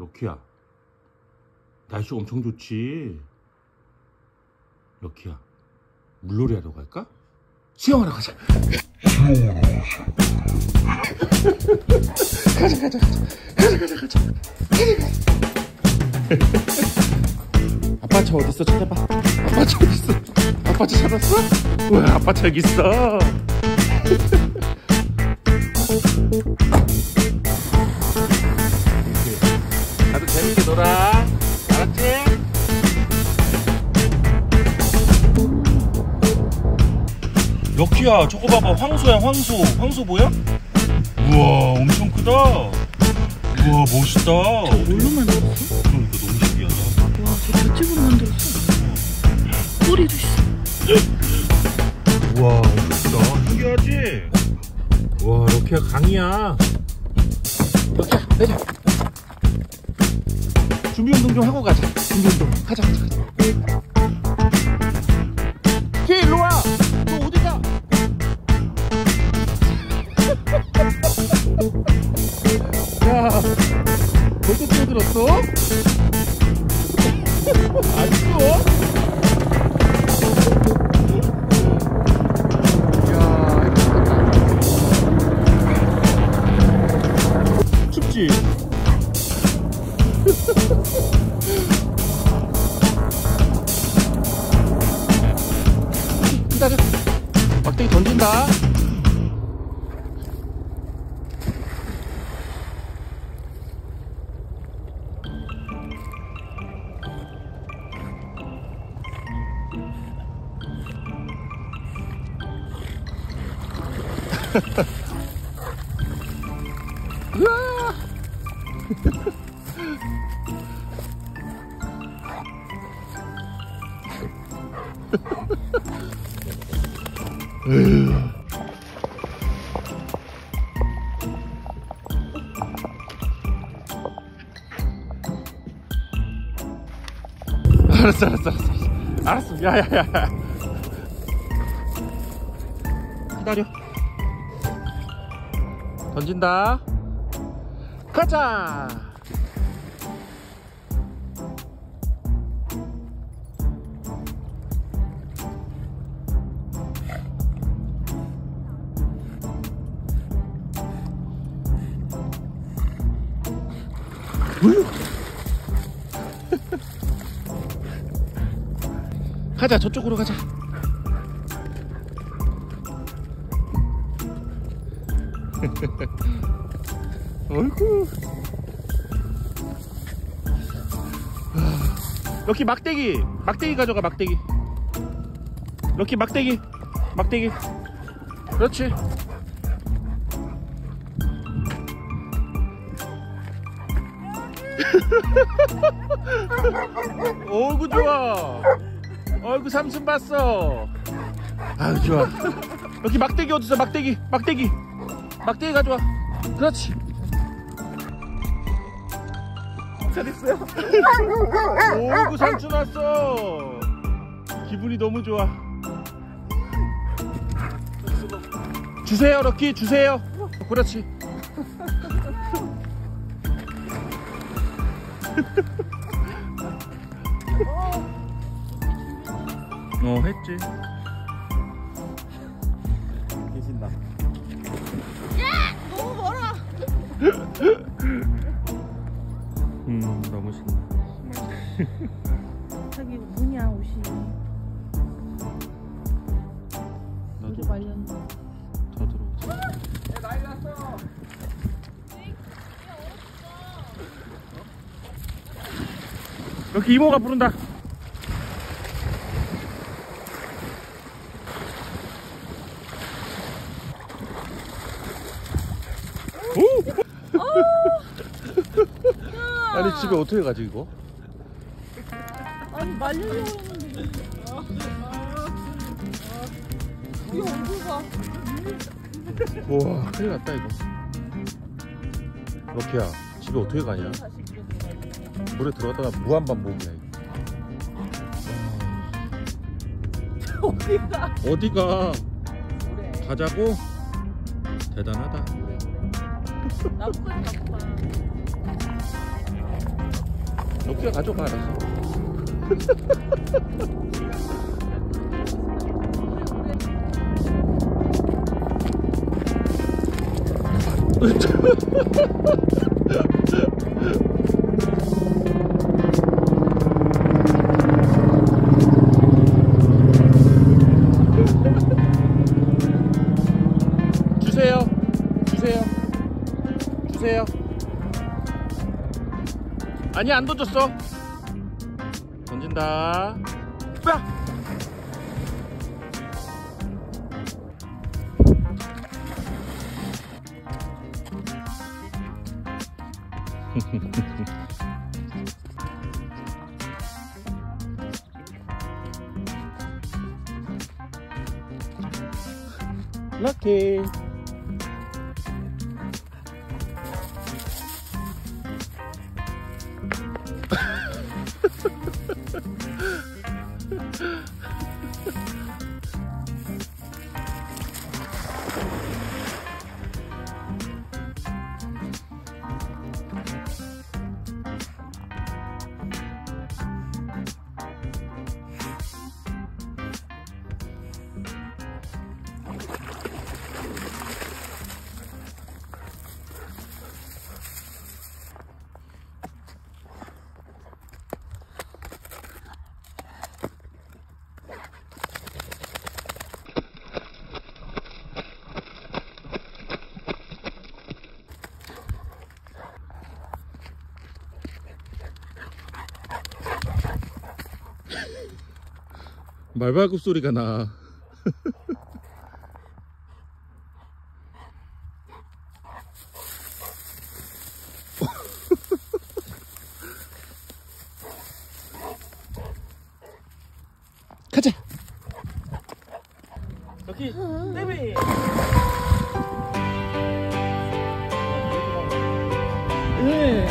럭키야, 날씨 엄청 좋지? 럭키야, 물놀이 하러 갈까? 수영하러 가자. 가자. 아빠 차 어딨어? 찾아봐. 아빠 차 어딨어? 아빠 차 찾았어? 우와, 아빠 차 여기 있어. 나도 재밌게 놀아. 알았지? 럭키야, 저거 봐봐. 황소야, 황소 보여? 우와, 엄청 크다. 우와, 멋있다. 저거 뭘로 만들었어? 그러니까 너무 신기하다. 와, 저 볏집으로 만들었어. 꼬리도 있어. 우와, 멋있다. 신기하지? 우와, 럭키야, 강이야. 럭키야, 내자. 준비 운동 좀 하고 가자. 준비 운동. 가자. 키, 일로 와. 너 어디 가? 야, 벌써 뛰어들었어? 안 추워? 야, 춥지? 기다려. 막대기 던진다. 으아! 알았어. 야야야. 기다려. 던진다. 가자. 가자, 저쪽으로 가자. 어이구. 럭키 막대기 가져가. 막대기. 럭키 막대기. 그렇지. 어이구, 좋아. 어이구, 삼순 봤어. 아유, 좋아. 럭키 막대기 어딨어? 막대기 가져와. 그렇지. 잘했어요. 오구, 삼촌 왔어. 기분이 너무 좋아. 주세요, 럭키, 주세요. 그렇지. 했지. 계신다. 너무 멀어. 너무 신나. 자기 뭐냐, 옷이. 나도 말렸네. 더 들어오지. 난리 났어. 여기 이모가 부른다. 아니, 집에 어떻게 가지 이거? 아니, 말리려고 했는데. 이거 얼굴 봐. 우와, 큰일 났다 이거. 럭키야, 집에 어떻게 가냐? 물에 들어갔다가 무한반복이야 이거. 어디가? 어디가? 가자고? 대단하다. 나뭇가지 갖고 가. 럭키야 가져가 알았어. 주세요. 주세요. 주세요. 아니 안 던졌어. 던진다. 빡! 럭키. 말발굽 소리가 나. 가자. 여기 떼비. 왜?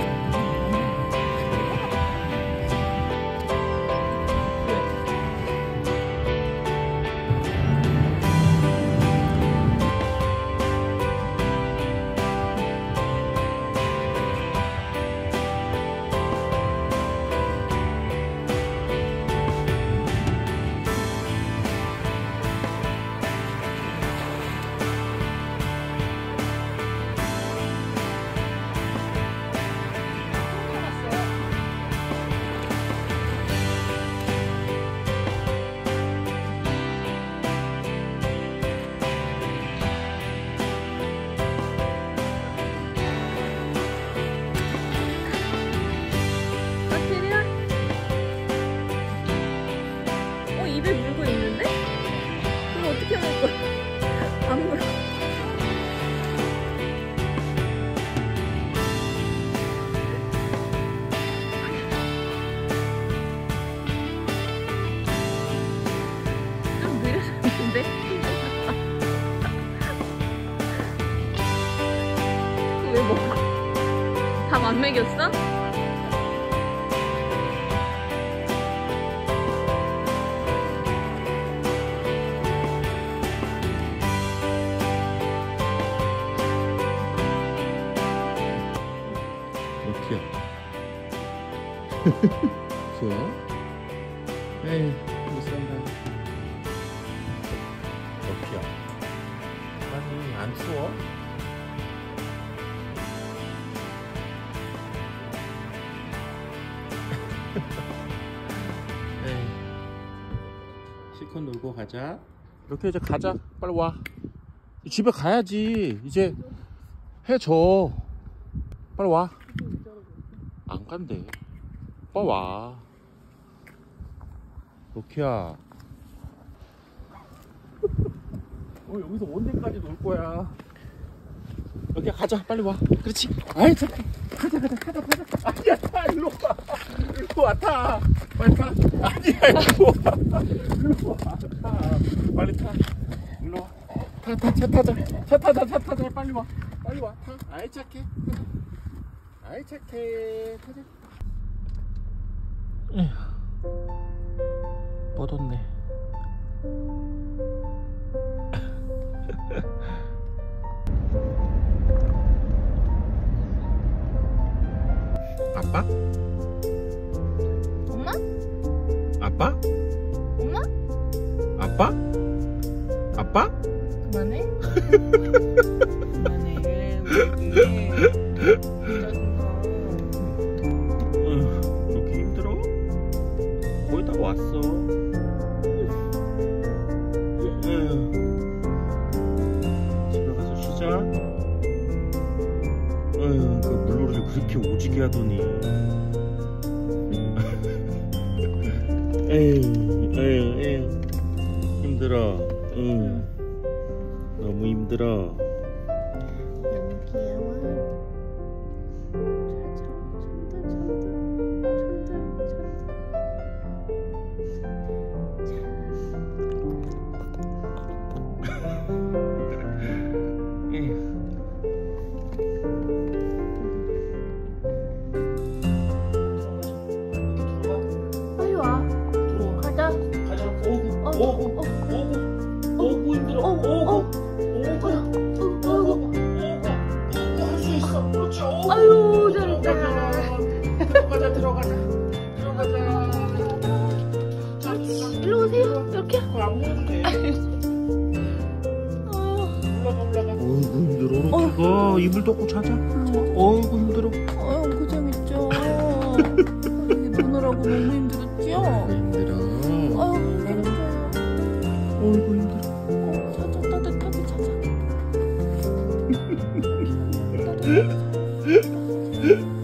입에 물고 있는데? 그럼 어떻게 먹을 거야? 안 물어. 좀 느려졌는데? 그거 왜 먹어? 밥 안 먹였어? 좋아? 에이, 못 산다. 럭키야. 아니, 안 추워? 에이, 실컷 놀고 가자. 이렇게 이제 가자. 빨리 와. 집에 가야지. 이제 해줘. 빨리 와. 안 간대. 빨리 와. 럭키야. 여기서 언제까지 놀 거야? 럭키야 가자. 빨리 와. 그렇지. 아이 잠깐. 가자. 아니야 타. 일로 와. 일로 와 타. 빨리 타. 아니야 일로 와. 일로 와 타. 빨리 타. 일로 와. 차 타자. 빨리 와. 타. 아이 착해. 타자. 에휴, 뻗었네. 아빠? 아빠? 엄마? 아빠? 아빠? 그만해. 그만해. 우리 이렇게 힘들어? 거의 다 왔어. 집에 가서 쉬자. 그 물놀이를 그렇게 오지게 하더니. 에휴, 힘들어. 너무 힘들어. 너무 귀여워. 빨리 와. 가자. 오구 힘들어. 오구 할 수 있어. 그렇지. 오구. 아유, 잘했다. 들어가자. 일로 오세요. 이렇게. 안 먹어도 돼. 올라가. 어이구 힘들어. 어떻게 가? 이불 덮고 자자. 어이구 힘들어. 아유, 고생했죠. 여기 노느라고 너무 힘들었죠? 힘들어. 아유, 힘들었어요. 어이구 힘들어. 자자, 따뜻하게 자자. 따뜻하게 자자.